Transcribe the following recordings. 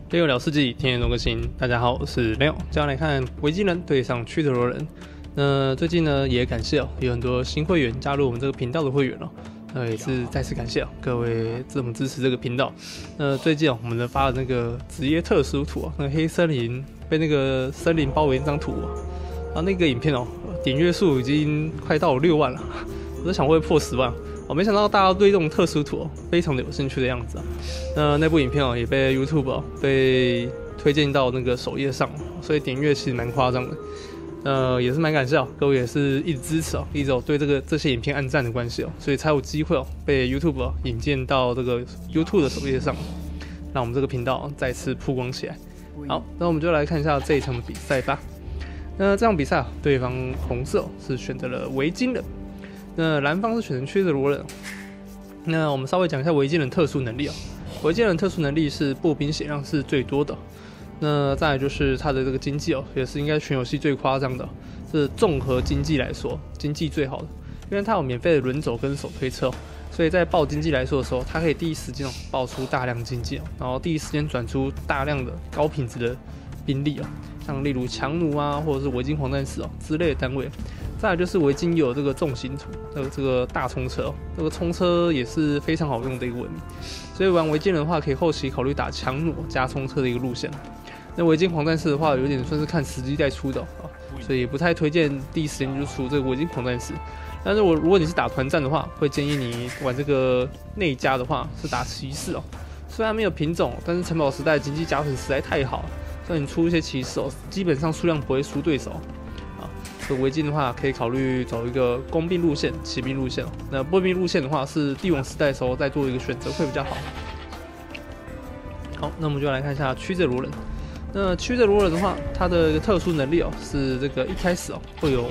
六聊世纪，天天多更新。大家好，我是Leo，接下来看维京人对上屈德罗人。那最近呢，也感谢有很多新会员加入我们这个频道的会员也是再次感谢各位这么支持这个频道。最近我们发的那个职业特殊图那个黑森林被那个森林包围那张图那个影片点阅数已经快到6万了，我在想会破10万。没想到大家对这种特殊图非常的有兴趣的样子那部影片也被 YouTube 被推荐到那个首页上，所以点阅其实蛮夸张的。也是蛮感谢各位也是一直支持一直有对这些影片按赞的关系所以才有机会被 YouTube 引荐到这个 YouTube 的首页上，让我们这个频道再次曝光起来。好，那我们就来看一下这一场的比赛吧。那这场比赛对方红色是选择了维京人，那蓝方是选择屈德罗人。那我们稍微讲一下维京人特殊能力维京人特殊能力是步兵血量是最多的。那再来就是他的这个经济也是应该全游戏最夸张的，是综合经济来说经济最好的，因为他有免费的轮走跟手推车所以在爆经济来说的时候，他可以第一时间爆出大量经济然后第一时间转出大量的高品质的兵力像例如强弩或者是维京黄战士之类的单位。再来就是维京有这个重型图这个大冲车这个冲车也是非常好用的一个文明，所以玩维京人的话可以后期考虑打强弩加冲车的一个路线。那维京黄战士的话有点算是看时机再出的所以也不太推荐第一时间就出这个维京黄战士。但是如果你是打团战的话，会建议你玩这个内加的话是打骑士虽然没有品种，但是城堡时代经济加成实在太好了，所以你出一些骑士基本上数量不会输对手所以维京的话可以考虑走一个工兵路线、骑兵路线那步兵路线的话是帝王时代的时候再做一个选择会比较好。好，那我们就来看一下屈德罗人。那屈德罗人的话，他的一个特殊能力是这个一开始会有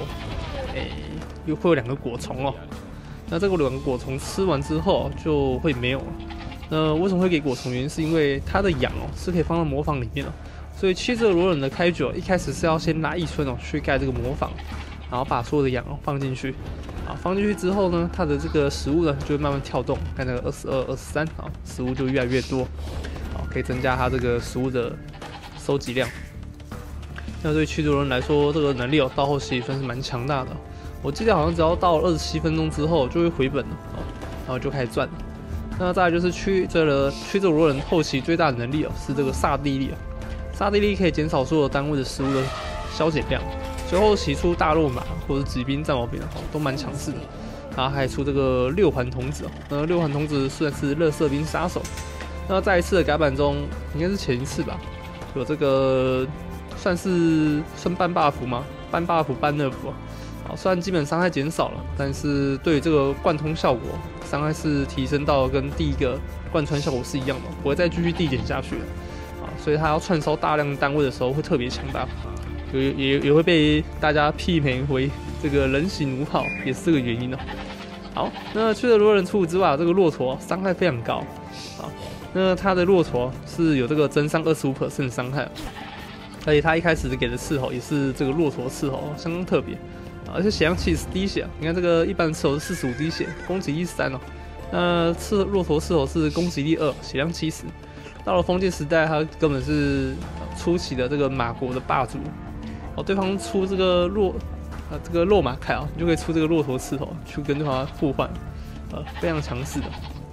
2个果虫那这个2个果虫吃完之后就会没有了。那为什么会给果虫？原因是因为他的氧是可以放在磨坊里面所以屈德罗人的开局一开始是要先拉1村去盖这个磨坊，然后把所有的氧放进去放进去之后呢，它的这个食物呢就会慢慢跳动，看那个22、23食物就越来越多可以增加它这个食物的收集量。那对屈德罗人来说，这个能力到后期算是蛮强大的。我记得好像只要到了27分钟之后就会回本了然后就开始赚了。那再来就是屈德罗人后期最大的能力是这个萨地利萨地利可以减少所有单位的食物的消减量，随后期出大肉马或者骑兵、战矛兵都蛮强势的。然后还出这个6环童子6环童子虽然是垃圾兵杀手。那在一次的改版中，应该是前一次吧，有这个算半 buff 吗？半 buff 半 nerf虽然基本伤害减少了，但是对于这个贯通效果，伤害是提升到跟第一个贯穿效果是一样的，不会再继续递减下去了所以它要串烧大量单位的时候会特别强大，也会被大家媲美为这个人形弩炮，也是这个原因好，那屈德罗人除此之外，这个骆驼伤害非常高那它的骆驼是有这个增伤25% 的伤害，而且它一开始给的斥候也是这个骆驼斥候，相当特别而且血量70滴血你看这个一般斥候是45滴血，攻击力3那骆驼斥候是攻击力2，血量70。到了封建时代，他根本是初期的这个马国的霸主对方出这个落马凯你就可以出这个骆驼斥候去跟对方互换非常强势的。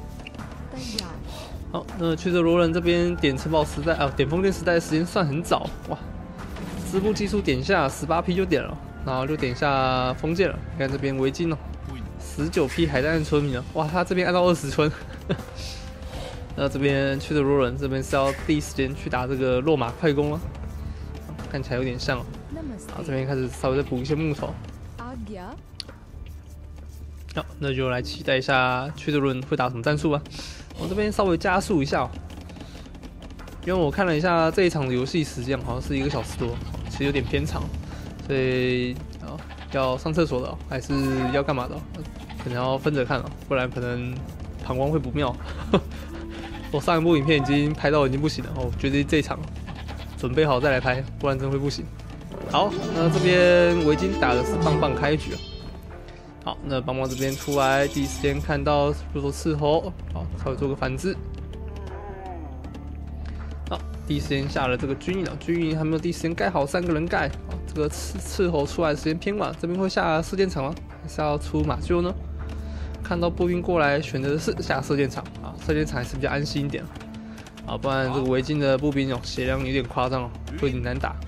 好，那屈德罗人这边点城堡时代点封建时代的时间算很早哇，织布技术点下18批就点了，然后就点下封建了。你看这边维京19批海丹村民哇，他这边按到20村。那这边屈德罗人这边是要第一时间去打这个落马快攻了，看起来有点像这边开始稍微再补一些木头。好，那就来期待一下屈德罗人会打什么战术吧。我这边稍微加速一下因为我看了一下这一场的游戏时间好像是1个小时多，其实有点偏长，所以要上厕所的还是要干嘛的可能要分着看不然可能膀胱会不妙。我上一部影片已经拍到已经不行了我觉得这一场准备好再来拍，不然真会不行。好，那这边维京打的是棒棒开局好，那棒棒这边出来第一时间看到骆驼斥候，好，稍微做个反制。 好，第一时间下了这个军营，军营还没有第一时间盖好，3个人盖。好，这个斥候出来的时间偏晚，这边会下射箭场吗？还是要出马厩呢？看到步兵过来，选择的是下射箭场啊，射箭场还是比较安心一点啊，不然这个维京的步兵血量有点夸张会有点难打。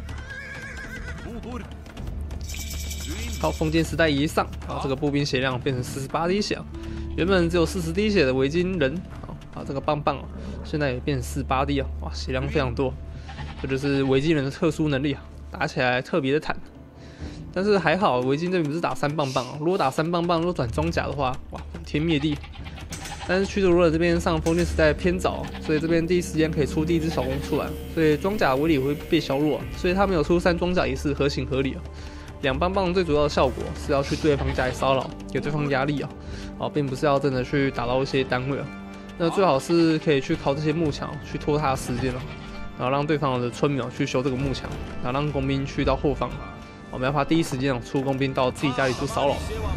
好，封建时代一上，啊，这个步兵血量变成48滴血，原本只有40滴血的维京人，啊，这个棒棒现在也变成48滴啊，哇，血量非常多，这就是维京人的特殊能力啊，打起来特别的坦。但是还好，维京这边不是打3棒棒，如果打3棒棒，如果转装甲的话，哇，毁天灭地。但是驱逐罗尔这边上封建时代偏早，所以这边第一时间可以出第一只小弓出来，所以装甲威力会被削弱，所以他没有出3装甲也是合情合理啊。2棒棒最主要的效果是要去对方加以骚扰，给对方压力啊，并不是要真的去打到一些单位啊。那最好是可以去靠这些木墙去拖他的时间了，然后让对方的村民去修这个木墙，然后让工兵去到后方，没办法第一时间出工兵到自己家里做骚扰。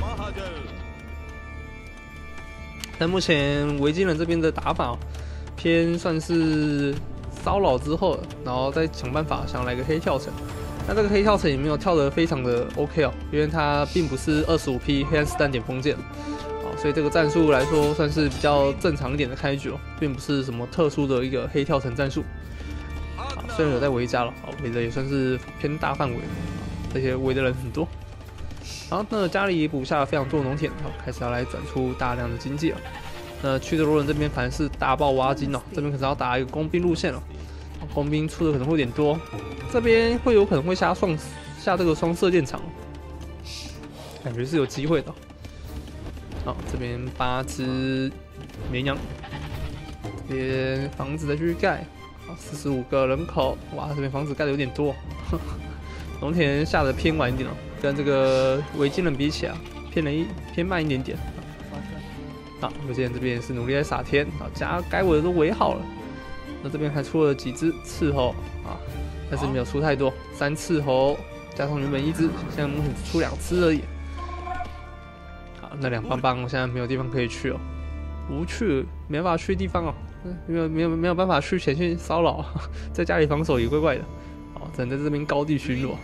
但目前维京人这边的打法偏算是骚扰之后，然后再想办法想来个黑跳城。那这个黑跳城也没有跳得非常的 OK 因为它并不是25批黑暗子弹点封建，所以这个战术来说算是比较正常一点的开局并不是什么特殊的一个黑跳城战术。虽然有在围家了，围的也算是偏大范围，而且围的人很多。好，那家里补下了非常多的农田，开始要来转出大量的经济了。那驱逐罗人这边反而是大爆挖金这边可能要打一个工兵路线了，工兵出的可能会有点多。这边会有可能会下这个双射箭场，感觉是有机会的。好，这边8只绵羊，这边房子再继续盖。45个人口，哇，这边房子盖的有点多，农田下的偏晚一点跟这个维京人比起来，偏慢一点点。好，维京人这边是努力在撒田，家该围的都围好了。那这边还出了几只斥候但是没有出太多，3斥候加上原本1只，现在目前只出2只而已。好，那2棒棒我现在没有地方可以去无去，没办法去地方没有办法去前线骚扰，在家里防守也怪怪的，只能在这边高地巡逻。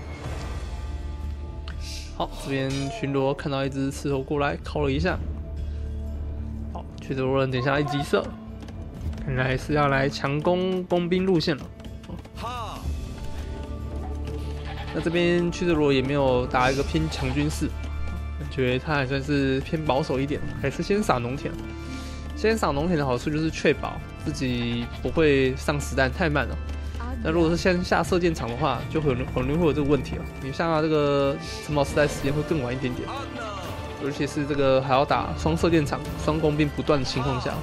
好，这边巡逻看到1只斥候过来，靠了一下。好，驱逐罗人等一下一击射，看来是要来强攻工兵路线了。那这边驱逐罗也没有打一个偏强军式，感觉他还算是偏保守一点，还是先撒农田。先撒农田的好处就是确保自己不会上实弹太慢了。那如果是先下射箭场的话，就很容易会有这个问题你下这个城堡时代时间会更晚一点点，尤其是这个还要打双射箭场、双工兵不断的情况下。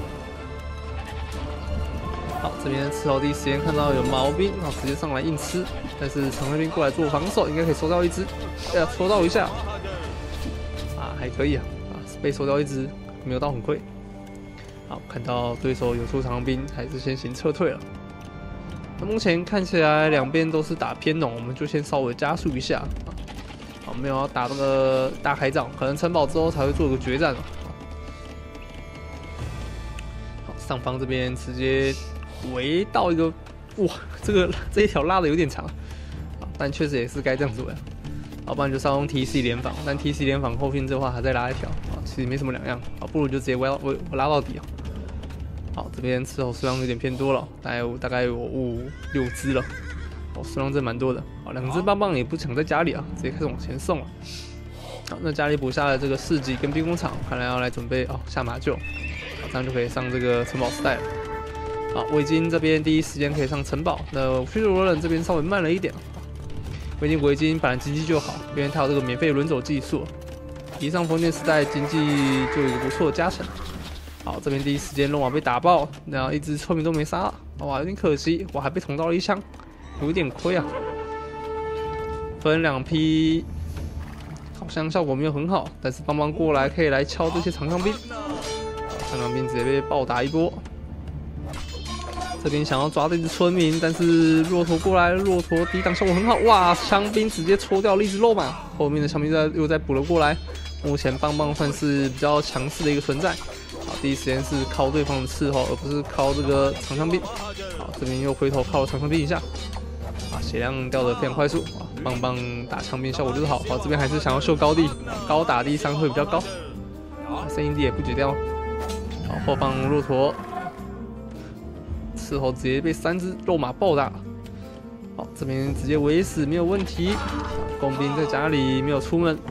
好，这边斥候第一时间看到有毛兵，然后直接上来硬吃，但是长卫兵过来做防守，应该可以收到1只，收到一下，还可以被收到1只，没有到很亏。好，看到对手有出长兵，还是先行撤退了。那目前看起来两边都是打偏农，我们就先稍微加速一下。好，没有要打那个大开仗，可能城堡之后才会做个决战好，上方这边直接围到一个，哇，这一条拉的有点长，但确实也是该这样子围。要不然就是要用 TC 联防，但 TC 联防后面这话还再拉一条其实没什么两样不如就直接我拉到底好，这边斥候数量有点偏多了，大概有5-6只了，数量真蛮多的。好，2只棒棒也不抢在家里直接开始往前送了。好，那家里补下了这个市集跟兵工厂，看来要来准备下马厩，这样就可以上这个城堡时代了。好，维京这边第一时间可以上城堡，那驱逐罗人这边稍微慢了一点。维京本来经济就好，因为它有这个免费轮走技术，一上封建时代经济就有一个不错的加成。好，这边第一时间龙王被打爆，然后1只村民都没杀，哇，有点可惜，我还被捅到了1枪，有点亏分2批，好像效果没有很好，但是帮忙过来可以来敲这些长枪兵，长枪兵直接被暴打一波。这边想要抓这只村民，但是骆驼过来，骆驼抵挡效果很好，哇！枪兵直接戳掉了1只肉马，后面的枪兵又再补了过来。目前棒棒算是比较强势的一个存在。好，第一时间是靠对方的斥候，而不是靠这个长枪兵。好， 这边又回头靠了长枪兵一下，血量掉的非常快速，棒棒打枪兵效果就是好。这边还是想要秀高地，高打地伤会比较高。声音地也不解掉。后方骆驼伺候直接被3只肉马暴打。这边直接围死没有问题。工兵在家里没有出门。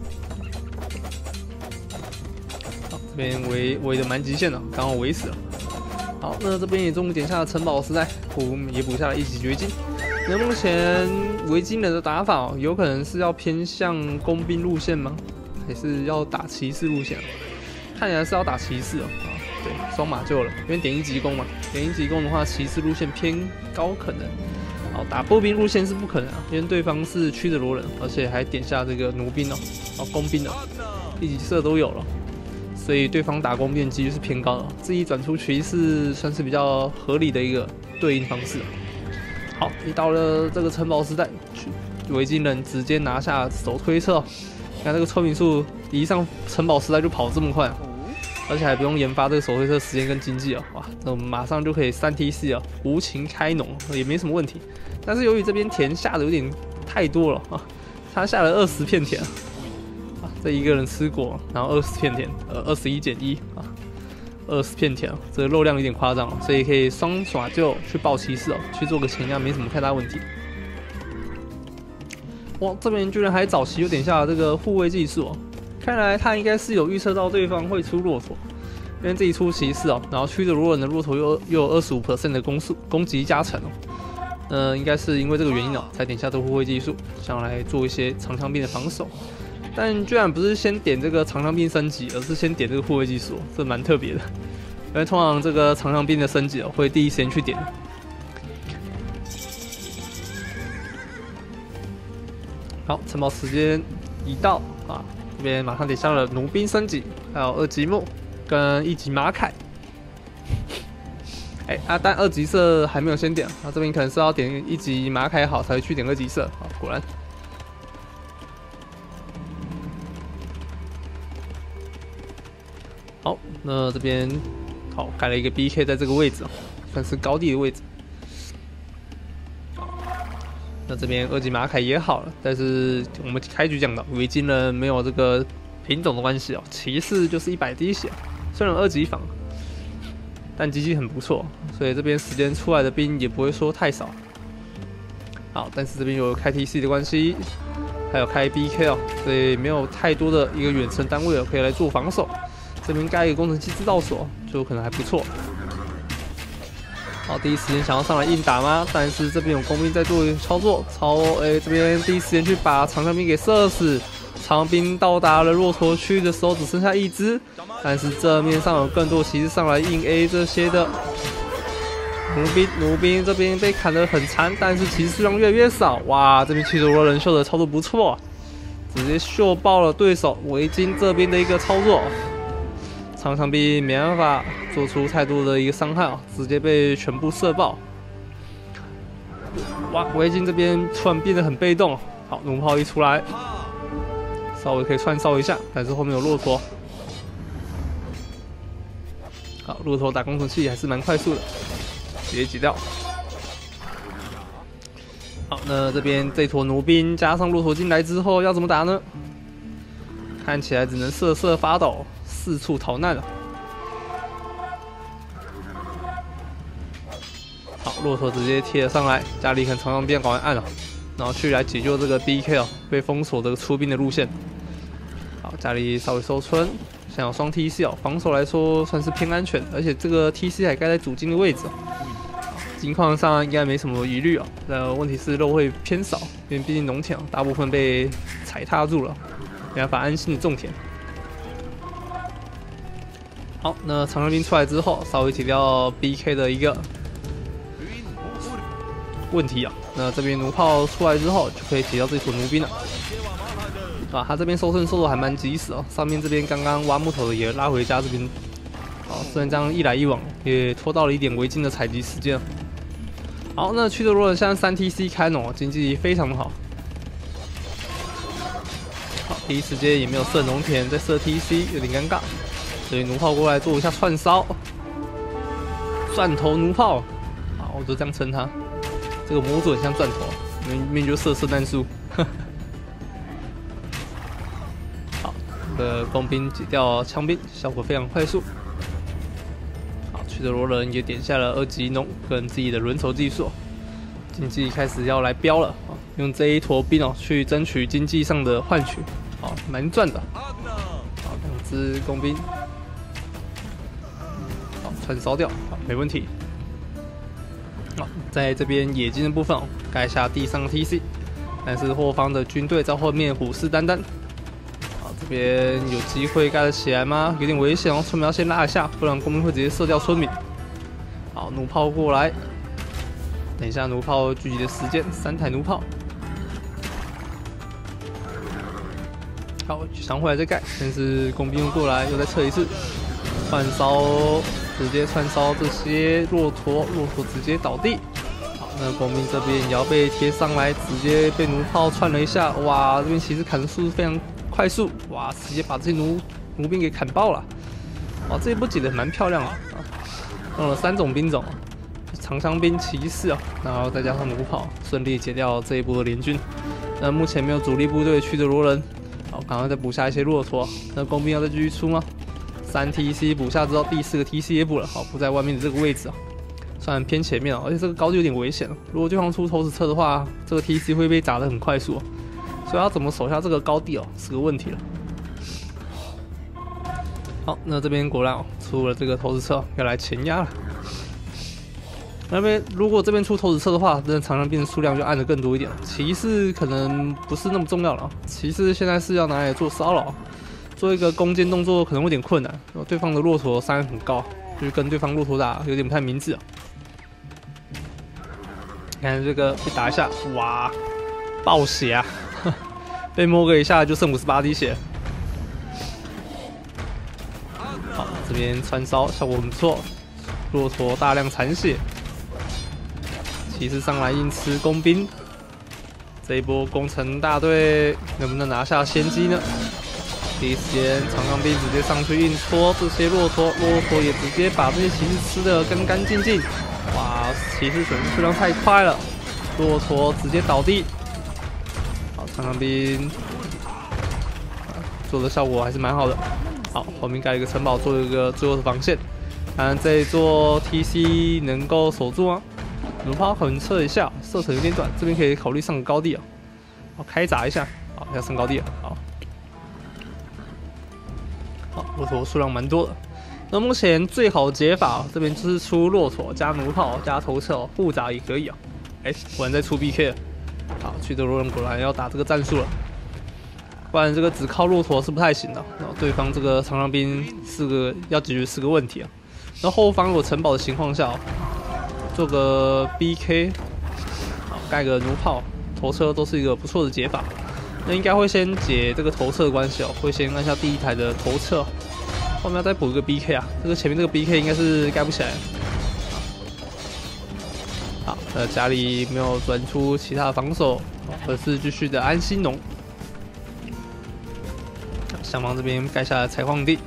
这边围的蛮极限的，刚好围死了。好，那这边也终于点下了城堡时代，也补下了1级绝境。那目前维京人的打法有可能是要偏向工兵路线吗？还是要打骑士路线？看起来是要打骑士对，双马厩了，因为点1级攻嘛，点1级攻的话，骑士路线偏高可能。打步兵路线是不可能因为对方是驱的罗人，而且还点下这个弩兵工兵1级射都有了。所以对方打工兵的几率是偏高的，自己转出骑士算是比较合理的一个对应方式。好，一到了这个城堡时代，维京人直接拿下手推车。你看这个村民数一上城堡时代就跑这么快，而且还不用研发这个手推车时间跟经济哇，那我们马上就可以3T4无情开农也没什么问题。但是由于这边田下的有点太多了他下了20片田。这一个人吃过，然后20片田，21减120片田，这个肉量有点夸张所以可以双耍就去爆骑士去做个前压，没什么太大问题。哇，这边居然还早期有点下这个护卫技术看来他应该是有预测到对方会出骆驼，因为这一出骑士然后驱着罗人的骆驼又有25% 的攻击加成应该是因为这个原因才点下这个护卫技术，想来做一些长枪兵的防守。但居然不是先点这个长枪兵升级，而是先点这个护卫技术，这蛮特别的。因为通常这个长枪兵的升级会第一时间去点。好，城堡时间一到这边马上点上了弩兵升级，还有2级木跟1级马凯。但2级射还没有先点这边可能是要点1级马凯好才会去点2级射果然。好，那这边盖了一个 BK 在这个位置算是高地的位置。那这边2级马凯也好了，但是我们开局讲到维京人没有这个品种的关系骑士就是100滴血，虽然2级防，但机器很不错，所以这边时间出来的兵也不会说太少。好，但是这边有开 TC 的关系，还有开 BK 所以没有太多的一个远程单位可以来做防守。这边盖一个工程机制道所就可能还不错。好，第一时间想要上来硬打吗？但是这边有工兵在做操作，这边第一时间去把长枪兵给射死。长兵到达了骆驼区的时候只剩下1只，但是正面上有更多骑士上来硬 A 这些的。弩兵这边被砍得很惨，但是骑士数量越来越少。哇，这边驱逐罗人秀的操作不错直接秀爆了对手维京这边的一个操作。长枪兵没办法做出太多的一个伤害直接被全部射爆。哇，维京这边突然变得很被动。好，弩炮一出来，稍微可以串烧一下，但是后面有骆驼。好，骆驼打工程器还是蛮快速的，直接挤掉。好，那这边这坨弩兵加上骆驼进来之后要怎么打呢？看起来只能瑟瑟发抖，四处逃难了。好，骆驼直接贴了上来，家里看长枪兵赶快按然后去来解救这个 BK 被封锁的出兵的路线。好，家里稍微收村，想有双 TC 防守来说算是偏安全，而且这个 TC 还盖在主金的位置金矿上应该没什么疑虑问题是肉会偏少，因为毕竟农田大部分被踩踏住了，没办法安心的种田。好，那长枪兵出来之后，稍微解掉 BK 的一个问题那这边弩炮出来之后，就可以解掉这坨弩兵了。他这边收顺收的还蛮及时上面这边刚刚挖木头的也拉回家这边。虽然这样一来一往，也拖到了一点维京的采集时间。好，那驱逐罗人现在3TC 开农经济非常的好。好，第一时间也没有射农田，再射 TC 有点尴尬，所以弩炮过来做一下串烧，蒜头弩炮。好， 我就这样称它。这个模组很像钻头，明明就射弹术。好，工兵解掉枪兵，效果非常快速。好，曲德罗人也点下了2级农跟自己的轮筹技术，经济开始要来飙了。用这一坨兵去争取经济上的换取，好，蛮赚的。好，2只工兵。 串烧掉，好，没问题。好，在这边野金的部分盖下地上 TC， 但是后方的军队在后面虎视眈眈。好，这边有机会盖得起来吗？有点危险哦，村民要先拉一下，不然工兵会直接射掉村民。好，弩炮过来，等一下弩炮聚集的时间，3台弩炮。好，想回来再盖，但是工兵又过来，又再撤一次，串烧。 直接串烧这些骆驼，骆驼直接倒地。好，那工兵这边也要被贴上来，直接被弩炮串了一下。哇，这边其实砍的速度非常快速，哇，直接把这些弩兵给砍爆了。哇，这一波解的蛮漂亮啊！用了3种兵种，长枪兵、骑士然后再加上弩炮，顺利解掉这一波的联军。那目前没有主力部队驱着罗人，好，赶快再补下一些骆驼。那工兵要再继续出吗？ 3 TC 补下之后，第4个 TC 也补了，好，补在外面的这个位置虽然偏前面而且这个高度有点危险如果对方出投石车的话，这个 TC 会被砸得很快速所以要怎么守下这个高地是个问题了。好，那这边果然出了这个投石车，要来前压了。那边如果这边出投石车的话，那长枪兵的数量就按得更多一点了。骑士可能不是那么重要了，骑士现在是要拿来做骚扰。 做一个攻坚动作可能会有点困难，对方的骆驼伤害很高，就是跟对方骆驼打有点不太明智看这个被打一下，哇，爆血啊！被摸个一下就剩58滴血。好，这边串烧效果很不错，骆驼大量残血，骑士上来硬吃工兵。这一波攻城大队能不能拿下先机呢？ 第一时间，长枪兵直接上去硬戳这些骆驼，骆驼也直接把这些骑士吃得干干净净。哇，骑士损失数量太快了，骆驼直接倒地。好，长枪兵做的效果还是蛮好的。好，后面盖了一个城堡，做一个最后的防线。看这一座 TC 能够守住吗？弩炮可能撤一下，射程有点短，这边可以考虑上个高地好，开闸一下，好，要上高地了，好。 好，骆驼数量蛮多的。那目前最好的解法，这边就是出骆驼加弩炮加投射，互砸也可以果然在出 BK 了。好，驱德罗人果然要打这个战术了，不然这个只靠骆驼是不太行的。然后对方这个长枪兵要解决4个问题那后方有城堡的情况下，做个 BK， 好，盖个弩炮、投车都是一个不错的解法。 那应该会先解这个投射的关系会先按下第1台的投射，后面要再补一个 BK 这个前面这个 BK 应该是盖不起来。好，家里没有转出其他的防守，而是继续的安心农。上方这边盖下了采矿地。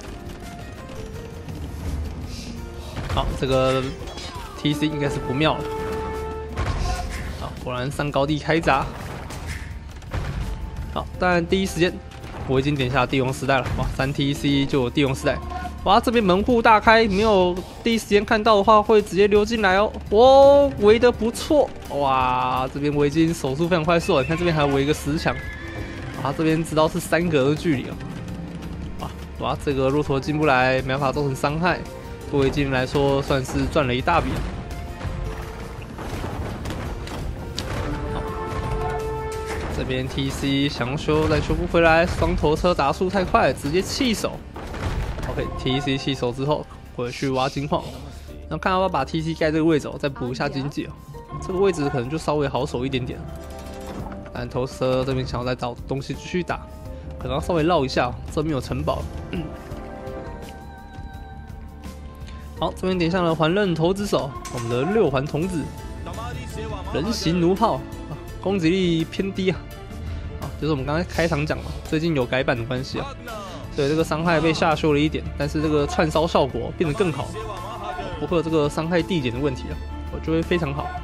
好，这个 TC 应该是不妙了。好，果然上高地开闸。 好，当然第一时间我已经点下帝王时代了，哇，3 TC 就有帝王时代，哇，这边门户大开，没有第一时间看到的话会直接溜进来哦，围得不错，哇，这边围巾手速非常快速，你看这边还围一个10强，啊，这边知道是3格的距离哇，这个骆驼进不来，没办法造成伤害，对围巾来说算是赚了一大笔。 这边 TC 想修再修不回来，双头车打速太快，直接弃守。OK，TC 弃守之后回去挖金矿，然后看要不要把 TC 盖这个位置再补一下经济这个位置可能就稍微好守一点点。但头车这边想要再找东西继续打，可能要稍微绕一下，这边有城堡。好，这边点上了环刃投掷手，我们的6环童子，人形弩炮。 攻击力偏低就是我们刚才开场讲最近有改版的关系所以这个伤害被下修了一点，但是这个串烧效果变得更好，不会有这个伤害递减的问题我就会非常好。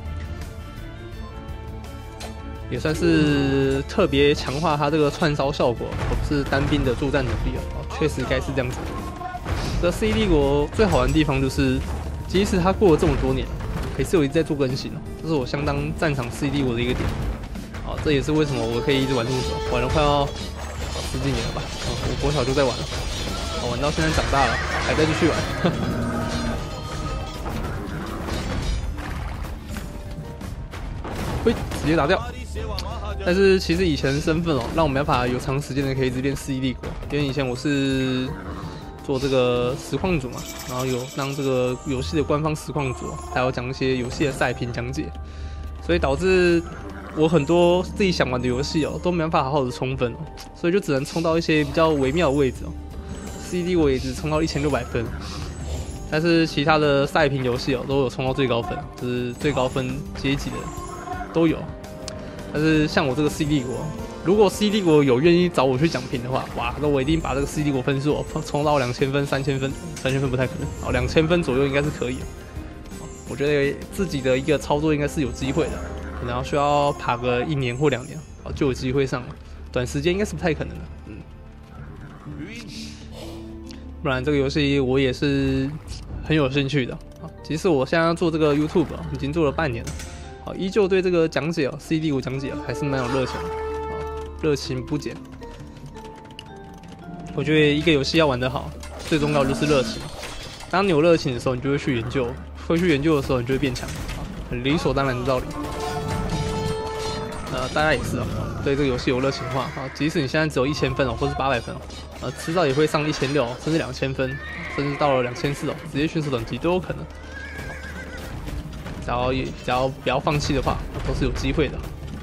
也算是特别强化它这个串烧效果，而不是单兵的作战能力哦。确实该是这样子。这《世纪帝国》最好玩的地方就是，即使它过了这么多年，还是有一直在做更新哦。这是我相当赞赏《世纪帝国》的一个点。好，这也是为什么我可以一直玩这么久，玩了快要10几年了吧。我国小就在玩了，玩到现在长大了，还在继续玩。喂，直接打掉。但是其实以前的身份让我没办法有长时间的可以一直练《世纪帝国》，因为以前我是做这个实况组嘛，然后有当这个游戏的官方实况组，还有讲一些游戏的赛评讲解，所以导致我很多自己想玩的游戏都没办法好好的冲分所以就只能冲到一些比较微妙的位置《世纪帝国》也只冲到1600分，但是其他的赛评游戏都有冲到最高分，就是最高分阶级的都有。但是像我这个 C 帝国，如果 C 帝国有愿意找我去讲评的话，哇，那我一定把这个 C 帝国分数冲到2000分、3000分，3000分不太可能，2000分左右应该是可以的。我觉得自己的一个操作应该是有机会的，可能需要爬个1年或2年，就有机会上了。短时间应该是不太可能的，不然这个游戏我也是很有兴趣的。其实我现在做这个 YouTube 已经做了半年了。依旧对这个讲解《CD 5讲解还是蛮有热情的，热情不减。我觉得一个游戏要玩得好，最重要就是热情。当你有热情的时候，你就会去研究；会去研究的时候，你就会变强，很理所当然的道理。大家也是对这个游戏有热情的话，即使你现在只有1000分或是800分迟早也会上1600甚至2000分，甚至到了2400直接选手等级都有可能。只要不要放弃的话，都是有机会的。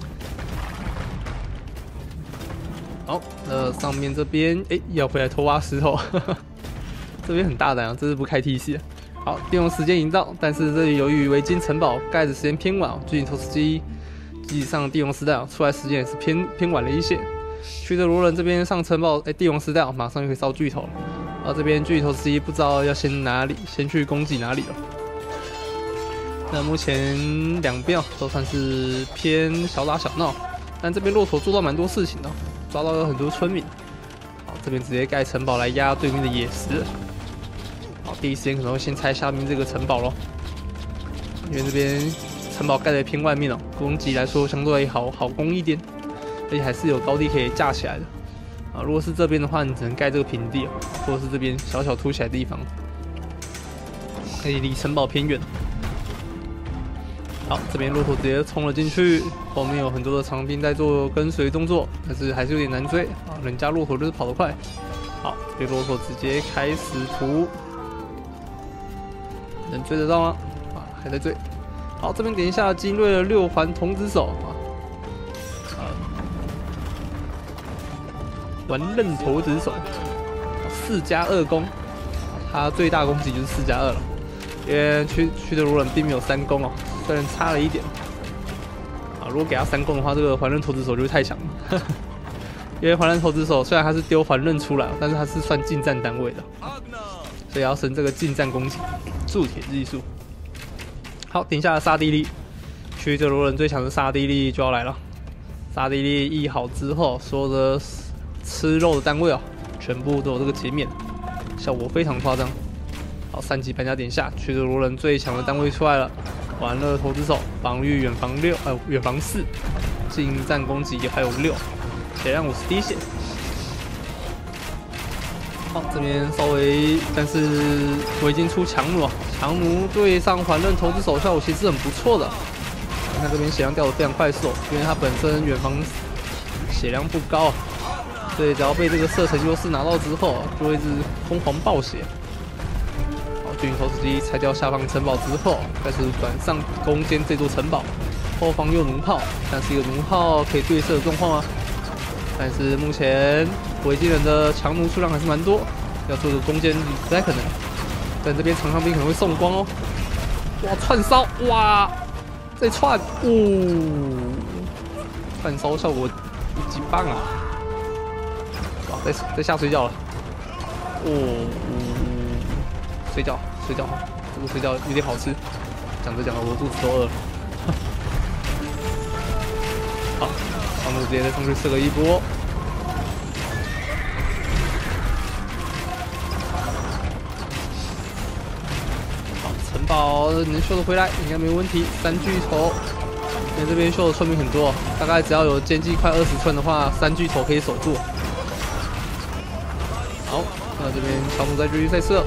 好，上面这边要回来偷挖石头，这边很大胆这是不开 TC。好，电用时间已经到，但是这里由于维京城堡盖的时间偏晚，巨型投石机基本上帝王时代出来时间也是偏晚了一些。屈德罗人这边上城堡，帝王时代马上就可以烧巨头，这边巨头石机不知道要先去攻击哪里了。那目前两边都算是偏小打小闹，但这边骆驼做到蛮多事情的，抓到了很多村民。好，这边直接盖城堡来压对面的野石。好，第一时间可能会先拆下面这个城堡咯，因为这边城堡盖在偏外面攻击来说相对好攻一点，而且还是有高地可以架起来的。如果是这边的话，你只能盖这个平地或者是这边小小凸起来的地方，可以离城堡偏远。好，这边骆驼直接冲了进去，后面有很多的长兵在做跟随动作，但是还是有点难追人家骆驼就是跑得快。好，这边骆驼直接开始屠，能追得到吗？还在追。好，这边等一下精锐了6环童子手环刃童子手4+2攻，他最大攻击就是4+2了，因为屈德罗人并没有3攻虽然差了一点。如果给他3攻的话，这个环刃投掷手就会太强了。因为环刃投掷手虽然他是丢环刃出来，但是他是算近战单位的，所以要升这个近战攻击铸铁技术。好，顶下的杀地力，屈德罗人最强的杀地力就要来了。杀地力一好之后，所有的吃肉的单位全部都有这个减免，效果非常夸张。好，3级玩家点下，屈德罗人最强的单位出来了。完了，投掷手防御远防远防4，近战攻击还有6，血量50滴血。好，这边稍微，但是我已经出强弩强弩对上环刃投掷手效果其实很不错的。你看这边血量掉得非常快速，因为它本身远防血量不高所以只要被这个射程优势拿到之后，就会一直疯狂爆血。巨型投石机拆掉下方城堡之后，开始转上攻坚这座城堡。后方有弩炮，但是一个弩炮可以对射的状况但是目前维京人的强弩数量还是蛮多，要做个攻坚不太可能。但这边长枪兵可能会送光哇，串烧哇，再串串烧效果几棒哇，在下水饺了睡觉，这个水饺有点好吃。 讲着讲着我肚子都饿了。好，长弩直接再上去射个一波。好，城堡能修得回来，应该没问题。3巨头，因为这边修的村民很多，大概只要有间距快20寸的话，3巨头可以守住。好，那这边长弩再继续再射。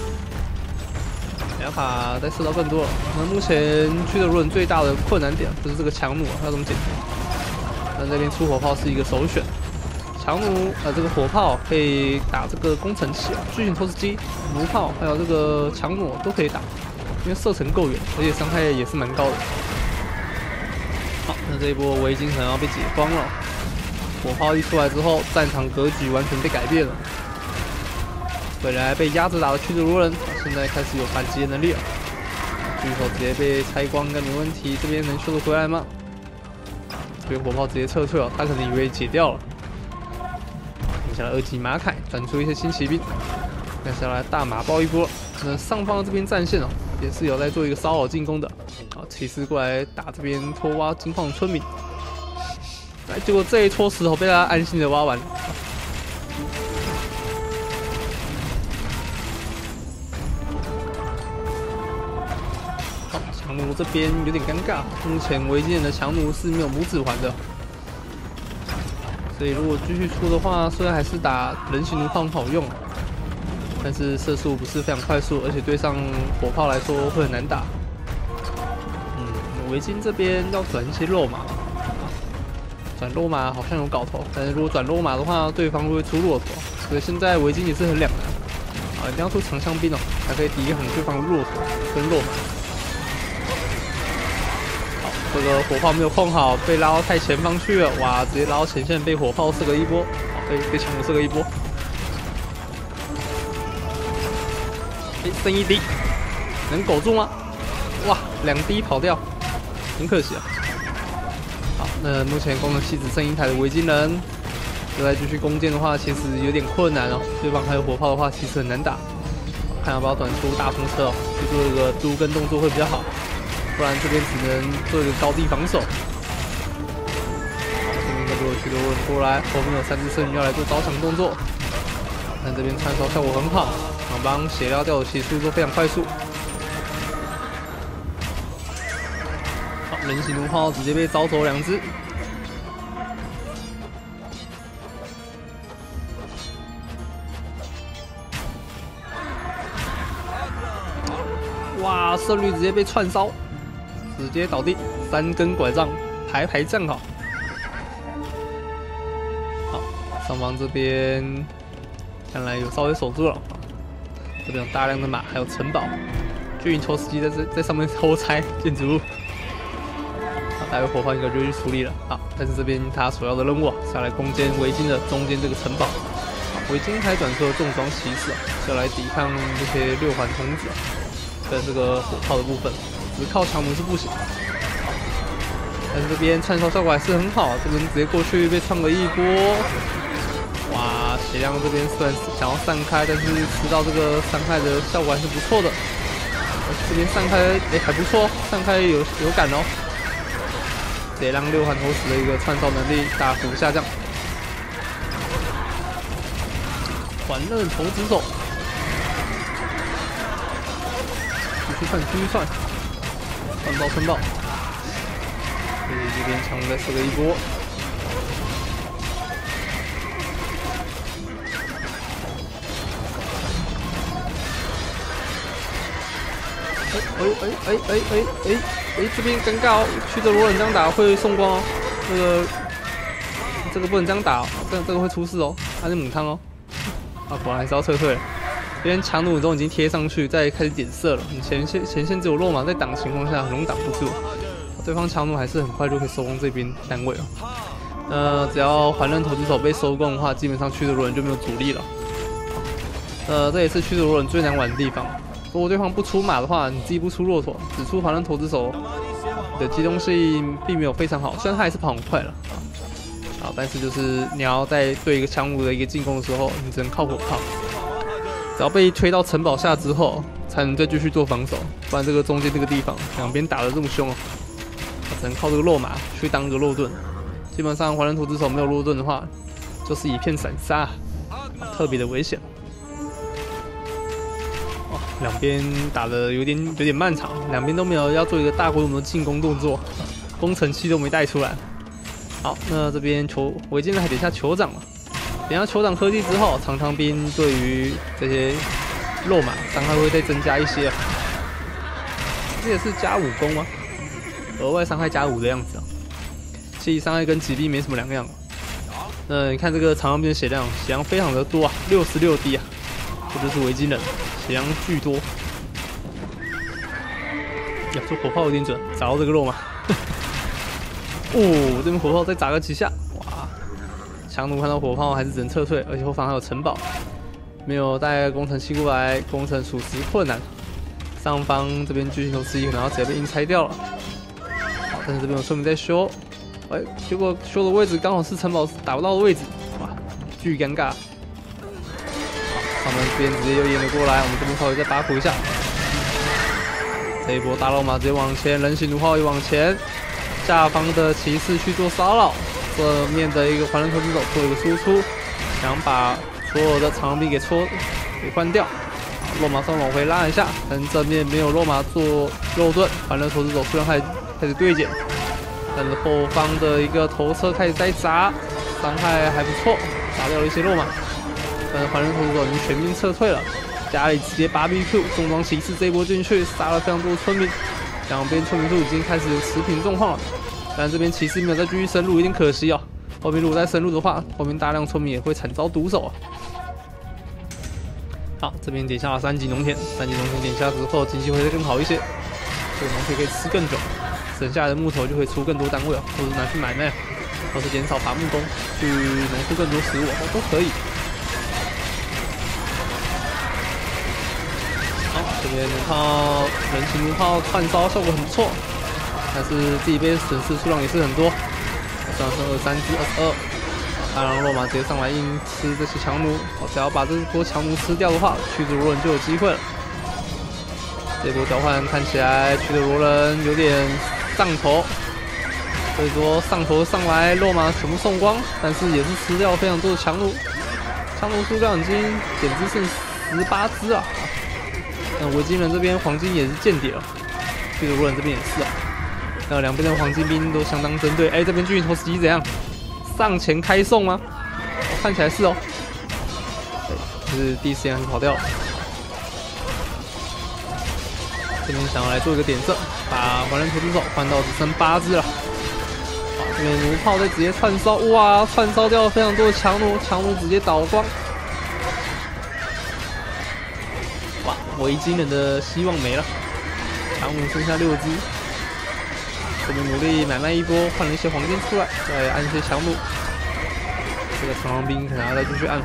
想法再射到更多了。那目前驱逐人最大的困难点就是这个强弩要怎么解决？那这边出火炮是一个首选。强弩这个火炮可以打这个工程器、巨型投石机、弩炮，还有这个强弩都可以打，因为射程够远，而且伤害也是蛮高的。好，那这一波围巾可能要被解光了。火炮一出来之后，战场格局完全被改变了。 本来被压着打的驱逐罗人，现在开始有反击的能力了。巨头直接被拆光，应该没问题。这边能修得回来吗？这边火炮直接撤退了，他可能以为解掉了。接下来2级马凯转出一些轻骑兵，接下来大马爆一波。那上方的这边战线也是有在做一个骚扰进攻的。好，骑士过来打这边偷挖金矿村民。哎，结果这一撮石头被他安心的挖完了。 强弩这边有点尴尬，目前维京人的强弩是没有拇指环的，所以如果继续出的话，虽然还是打人形弩炮很好用，但是射速不是非常快速，而且对上火炮来说会很难打。维京这边要转一些肉马，转肉马好像有搞头，但是如果转肉马的话，对方会出骆驼，所以现在维京也是很两难啊，一定要出长枪兵才可以抵挡对方的骆驼跟肉马。 这个火炮没有控好，被拉到太前方去了，哇！直接拉到前线，被火炮射个一波，好，被强弩射个一波。剩1滴，能苟住吗？哇，2滴跑掉，很可惜啊。好，那目前攻了7只剩1台的维京人，要再继续攻坚的话，其实有点困难哦。对方还有火炮的话，其实很难打。看要不要短出大风车去做一个都跟动作会比较好。 不然这边只能做一个高地防守。这边更多的驱逐人过来，后面有3只剩女要来做招降动作。但这边串烧效果很好，两帮血料掉的起速都非常快速。好，人形弩炮直接被招走2只。哇，胜率直接被串烧。 直接倒地，3根拐杖排站好。好，上方这边看来有稍微守住了。这边有大量的马，还有城堡，巨型投石机在上面偷拆建筑物。好，待会火炮应该就会去处理了。好，但是这边他首要的任务是要来攻坚维京的中间这个城堡。维京才转出了重装骑士是要来抵抗这些6环童子跟这个火炮的部分。 只靠强弩是不行，但是这边串烧效果还是很好，这边直接过去被串了一波，哇！血量这边虽然想要散开，但是吃到这个伤害的效果还是不错的。这边散开还不错，散开有感哦，直接让6环投石的一个串烧能力大幅下降。环刃投掷手，继续串。 穿爆！这边强再射个一波。这边尴尬哦，驱逐罗人这样打会送光哦。这个不能这样打哦，这个会出事哦，他是母汤哦。啊，果然还是要撤退了。 这边强弩都已经贴上去，再开始点射了。你前线只有肉马在挡的情况下，很容易挡不住。对方强弩还是很快就可以收攻这边单位哦。只要环刃投掷手被收攻的话，基本上驱逐罗人就没有阻力了。这也是驱逐罗人最难玩的地方。如果对方不出马的话，你自己不出骆驼，只出环刃投掷手，你的机动性并没有非常好。虽然他还是跑很快了，但是就是你要在对一个强弩的一个进攻的时候，你只能靠火炮。 只要被推到城堡下之后， 才能再继续做防守，不然这个中间这个地方两边打得这么凶哦，只能靠这个肉马去当个肉盾。基本上，环人土之手没有肉盾的话，就是一片散沙，特别的危险。哇，两边打得有点漫长，两边都没有要做一个大规模的进攻动作，工程器都没带出来。好，那这边维京人还得下酋长了。等下酋长科技之后，长枪兵对于这些肉马伤害会再增加一些啊。这也是加5攻吗？额外伤害加5的样子啊。其实伤害跟疾病没什么两样。那你看这个长枪兵的血量非常的多啊，66滴啊，这就是维京人，血量巨多。呀，这火炮有点准，砸到这个肉马。哦，这边火炮再砸个几下，哇！强弩看到火炮还是只能撤退，而且后方还有城堡，没有带工程器过来，工程属实困难。上方这边巨型投石机可能要直接被硬拆掉了。好，但是这边有村民在修，哎，结果修的位置刚好是城堡打不到的位置，哇，巨尴尬。好，他们这边直接又演了过来，我们这边稍微再把补一下。这一波大肉马直接往前，人形弩炮也往前。下方的骑士去做骚扰，这面的一个环人投掷手做一个输出，想把所有的长兵给换掉。肉马稍微往回拉一下，但正面没有肉马做肉盾，环人投掷手数量开始对减，但是后方的一个头车开始在砸，伤害还不错，打掉了一些肉马，但是环人投掷手已经全兵撤退了。家里直接 BBQ 重装骑士这一波进去，杀了非常多的村民。两边村民数已经开始有持平状况了，但这边骑士没有再继续深入，有点可惜哦。后面如果再深入的话，后面大量村民也会惨遭毒手啊。好，这边点下了3级农田，3级农田点下之后，经济会再更好一些，这个农田可以吃更久，省下来的木头就可以出更多单位哦，或者拿去买卖，或是减少伐木工，去农出更多食物都可以。这边弩炮，人形弩炮串烧效果很不错，但是自己被损失数量也是很多，上升23至22。大让肉马直接上来硬吃这些强弩，只要把这波强弩吃掉的话，驱逐罗人就有机会了。这波交换看起来驱逐罗人有点上头，所以说上头上来肉马全部送光，但是也是吃掉非常多的强弩，强弩数量已经减至剩18只啊。维京人这边黄金也是间谍了，驱逐罗人这边也是啊。那两边的黄金兵都相当针对。哎，这边巨型投石机怎样？上前开送吗？看起来是哦。可是第一时间还是跑掉了。这边想要来做一个点射，把环人投掷手换到只剩8只了。好，这边弩炮再直接串烧，哇，串烧掉了非常多的强弩，强弩直接倒光。哇，维京人的希望没了，强弩剩下6只。这边努力买卖一波，换了一些黄金出来，再按一些强弩。这个长枪兵可能要再继续按。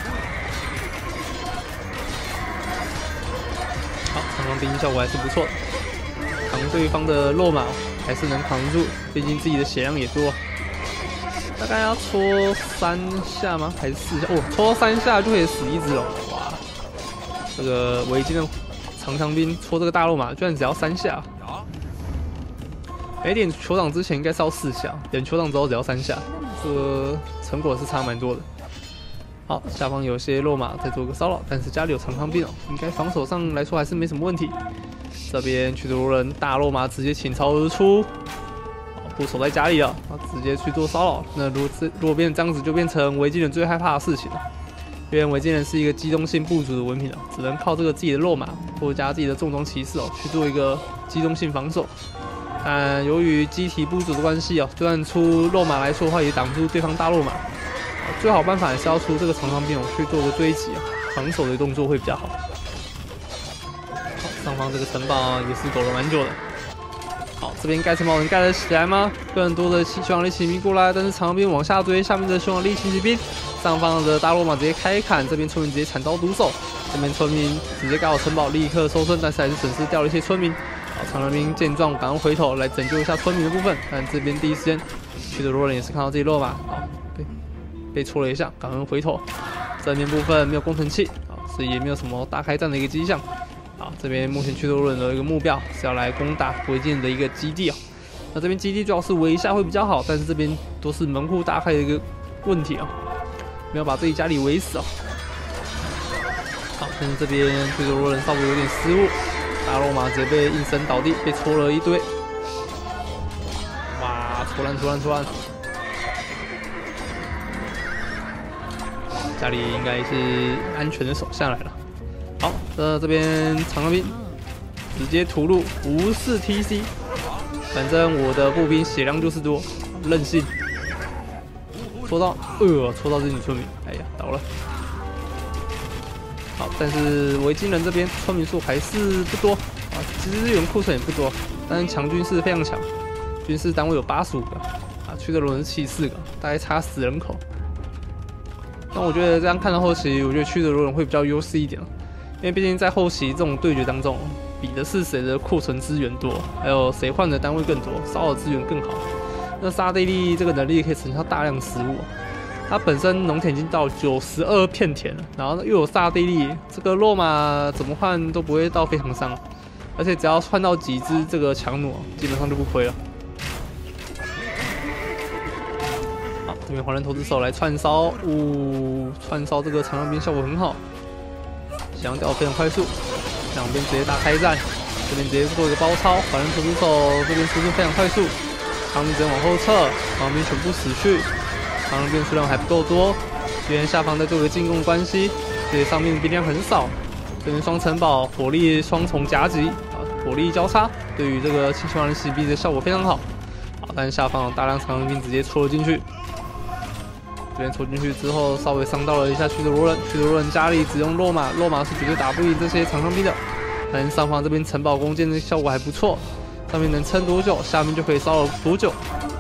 好，长枪兵效果还是不错的，扛对方的肉马还是能扛住，毕竟自己的血量也多。大概要戳3下吗？还是4下？哦，戳3下就可以死1只了，哇！这个维京的长枪兵戳这个大肉马，居然只要3下。点酋长之前应该是要4下，点酋长之后只要3下，这个成果是差蛮多的。好，下方有些肉马在做个骚扰，但是家里有长枪兵哦，应该防守上来说还是没什么问题。这边驱逐罗人大肉马直接倾巢而出，部守在家里了，直接去做骚扰。那如果变成这样子，就变成维京人最害怕的事情了。因为维京人是一个机动性不足的文明哦，只能靠这个自己的肉马或者加自己的重装骑士哦去做一个机动性防守。但由于机体不足的关系哦，就算出肉马来说的话，也挡不住对方大肉马。最好办法还是要出这个长枪兵哦，去做个追击啊，防守的动作会比较好。好，上方这个城堡也是苟了蛮久的。好，这边盖城堡能盖得起来吗？更多的匈牙利骑兵过来，但是长枪兵往下追，下面的匈牙利骑兵，上方的大肉马直接开砍，这边村民直接惨遭毒手，这边村民直接盖好城堡，立刻收村，但是还是损失掉了一些村民。好，长枪兵见状赶快回头来拯救一下村民的部分，但这边第一时间驱逐罗人也是看到自己肉马，好，被戳了一下，赶快回头。正面部分没有工程器，所以也没有什么大开战的一个迹象。 好，这边目前驱逐人的一个目标是要来攻打维京人的一个基地哦。那这边基地最好是围一下会比较好，但是这边都是门户大开的一个问题哦，没有把自己家里围死哦。好，但是这边驱逐人稍微有点失误，大罗马直接被应声倒地，被戳了一堆。哇，戳烂！家里应该是安全的守下来了。好，这边长枪兵直接突入，无视 TC。反正我的步兵血量就是多，任性。戳到这女村民，哎呀，倒了。好，但是维京人这边村民数还是不多啊，资源库存也不多，但是强军事非常强，军事单位有85个啊，驱逐人是74个，大概差10人口。但我觉得这样看到后期，我觉得驱逐人会比较优势一点，因为毕竟在后期这种对决当中，比的是谁的库存资源多，还有谁换的单位更多，烧的资源更好。那沙地利这个能力可以承受大量食物，它本身农田已经到92片田了，然后又有沙地利，这个罗马怎么换都不会到非常伤，而且只要换到几只这个强弩，基本上就不亏了。这边黄人投掷手来串烧，串烧这个长枪兵效果很好，血量掉得非常快速，两边直接大开战，这边直接做一个包抄，黄人投掷手这边速度非常快速，长兵直接往后撤，长兵全部死去，长兵数量还不够多，这边下方在做一个进攻关系，这些上面兵量很少，这边双城堡火力双重夹击啊，火力交叉，对于这个轻骑马人袭击的效果非常好，但是下方有大量长枪兵直接戳了进去。这边戳进去之后，稍微伤到了一下驱逐罗人。驱逐罗人家里只用罗马是绝对打不赢这些长枪兵的。但是上方这边城堡弓箭的效果还不错，上面能撑多久，下面就可以烧了多久。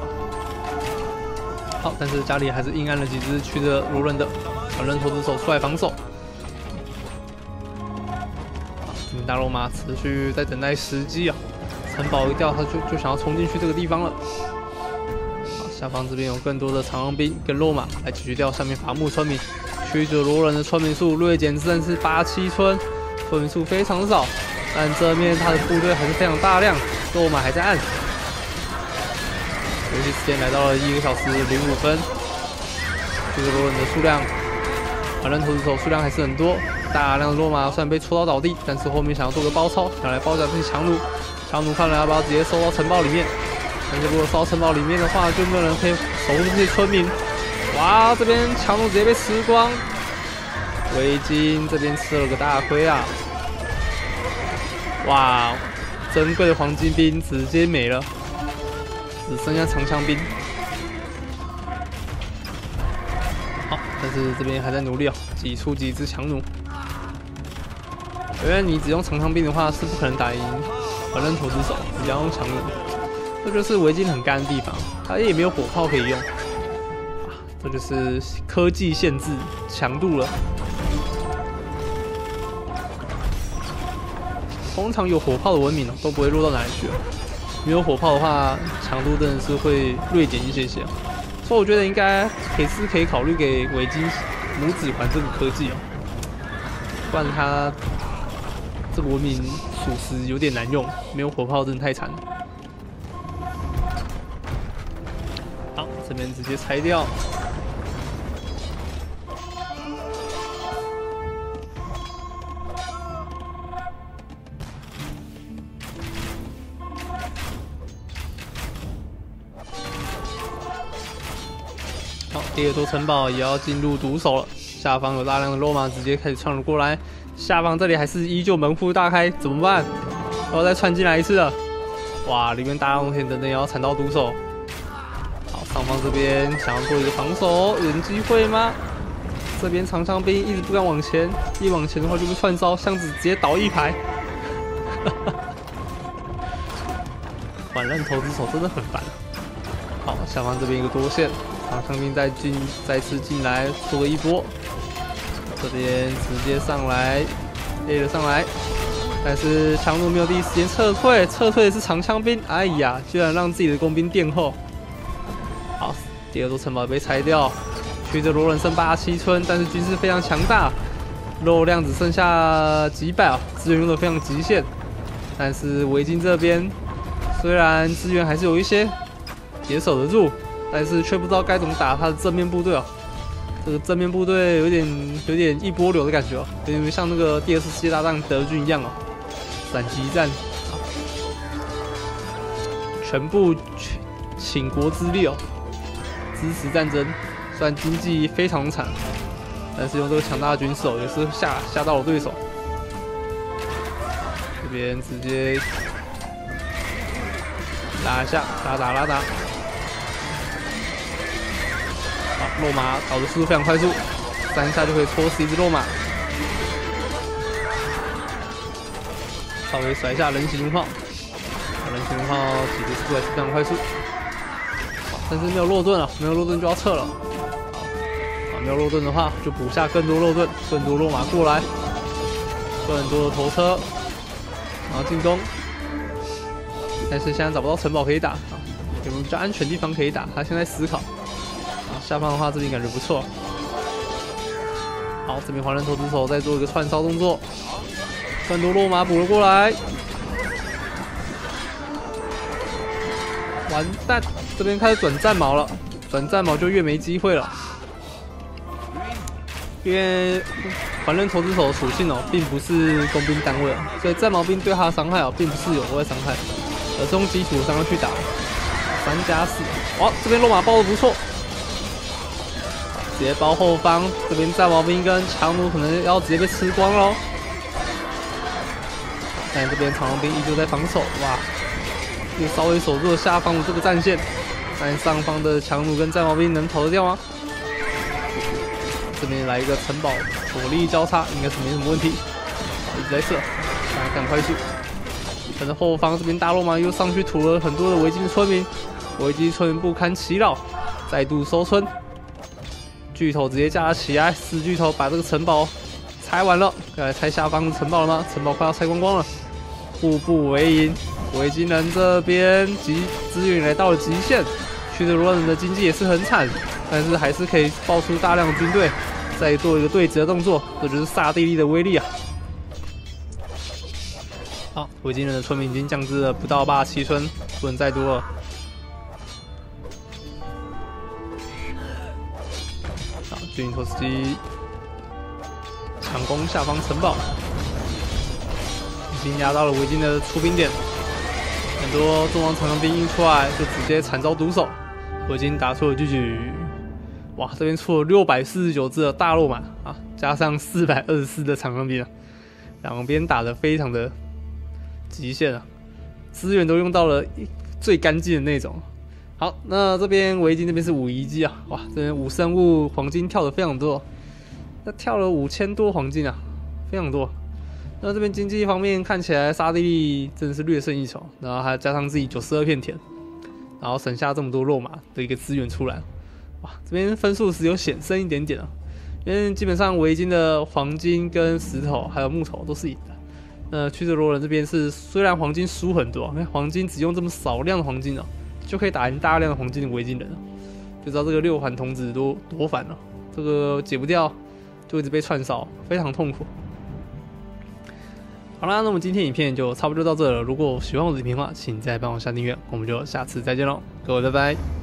好，但是家里还是硬按了几只驱逐罗人的传人投掷手出来防守。好，这边大罗马持续在等待时机啊，城堡一掉，他就想要冲进去这个地方了。下方这边有更多的长枪兵跟罗马来解决掉下面伐木村民，驱逐罗人的村民数略减，剩是87村，村民数非常少，但这面他的部队还是非常大量，罗马还在按。游戏时间来到了1个小时05分，驱逐罗人的数量，反正投掷手数量还是很多，大量的罗马虽然被戳到倒地，但是后面想要做个包抄，想来包夹这些强弩，强弩看来要不要直接收到城堡里面。但是如果烧城堡里面的话，就没有人可以守护这些村民。哇，这边强弩直接被吃光，维京这边吃了个大亏啊！哇，珍贵的黄金兵直接没了，只剩下长枪兵。好，但是这边还在努力哦，挤出几只强弩。因为你只用长枪兵的话，是不可能打赢反人投掷手，你要用强弩。这就是维京很干的地方，它也没有火炮可以用，这就是科技限制强度了。通常有火炮的文明都不会弱到哪里去了，没有火炮的话，强度真的是会锐减一些些。所以我觉得应该可以考虑给维京母子还这个科技哦，不然它这个文明属实有点难用，没有火炮真的太惨了。好，这边直接拆掉。好，第二座城堡也要进入毒手了，下方有大量的罗马直接开始窜了过来，下方这里还是依旧门户大开，怎么办？我要再窜进来一次了！哇，里面大量农田等等也要惨到毒手。上方这边想要做一个防守，有机会吗？这边长枪兵一直不敢往前，一往前的话就被串烧，箱子直接倒一排。反刃投掷手真的很烦。好，下方这边一个多线，长枪兵再次进来做个一波，这边直接上来 ，A 了上来，但是强弩没有第一时间撤退，撤退的是长枪兵，哎呀，居然让自己的工兵殿后。好，第二座城堡被拆掉，驱逐罗人剩87村，但是军事非常强大， 肉量只剩下几百啊，资源用的非常极限。但是维京这边虽然资源还是有一些，也守得住，但是却不知道该怎么打他的正面部队啊。这个正面部队有点一波流的感觉哦，有点像那个第2次世界大战德军一样哦，闪击战啊，全部倾国之力哦，支持战争。虽然经济非常惨，但是用这个强大的军手也是吓到了对手。这边直接拉一下，拉打。好，肉马倒的速度非常快速，3下就可以戳死一只肉马。稍微甩一下人形龙炮，人形龙炮起的速度还是非常快速。但是没有肉盾了，没有肉盾就要撤了。没有肉盾的话，就补下更多肉盾，更多肉马过来，更多的头车，然后进攻。但是现在找不到城堡可以打啊，有没有比较安全的地方可以打？他现在思考。啊，下方的话这边感觉不错。好，这边黄人头之手再做一个串烧动作，更多肉马补了过来。完蛋，这边开始转战矛了，转战矛就越没机会了。因为环刃投掷手的属性哦，并不是工兵单位哦，所以战矛兵对他的伤害哦，并不是有额外伤害，而是用基础的伤害去打。3+4，哦，这边肉马包的不错，直接包后方，这边战矛兵跟强弩可能要直接被吃光喽。但这边长矛兵依旧在防守，哇，又稍微守住了下方的这个战线，但上方的强弩跟战矛兵能逃得掉吗？这边来一个城堡火力交叉，应该是没什么问题。好，一直在射，赶快速。但是后方这边大肉马又上去屠了很多的维京的村民，维京村民不堪其扰，再度收村。巨头直接架了起来，4巨头把这个城堡拆完了，要来拆下方的城堡了吗？城堡快要拆光光了，步步为营。维京人这边资源来到了极限，屈德罗人的经济也是很惨，但是还是可以爆出大量的军队。再做一个对峙的动作，这就是萨蒂利的威力啊！好，维京人的村民已经降至了不到87村，不能再多了。好，军营投石机强攻下方城堡，已经压到了维京的出兵点，很多重装长枪兵一出来就直接惨遭毒手，维京打出了巨举。哇，这边出了649只的大肉马啊，加上424的长枪兵啊，两边打得非常的极限啊，资源都用到了最干净的那种。好，那这边维京这边是5遗迹啊，哇，这边5生物黄金跳得非常多，那跳了5000多黄金啊，非常多。那这边经济方面看起来沙地利真的是略胜一筹，然后还加上自己92片田，然后省下这么多肉马的一个资源出来。哇，这边分数是有险胜一点点啊，因为基本上维京的黄金跟石头还有木头都是赢的。那屈德罗人这边是虽然黄金输很多，因为黄金只用这么少量的黄金啊，就可以打赢大量的黄金的维京人，就知道这个6环童子多烦了，这个解不掉，就一直被串烧，非常痛苦。好啦，那我们今天影片就差不多到这了。如果喜欢我的影片的话，请再帮我下订阅，我们就下次再见喽，各位拜拜。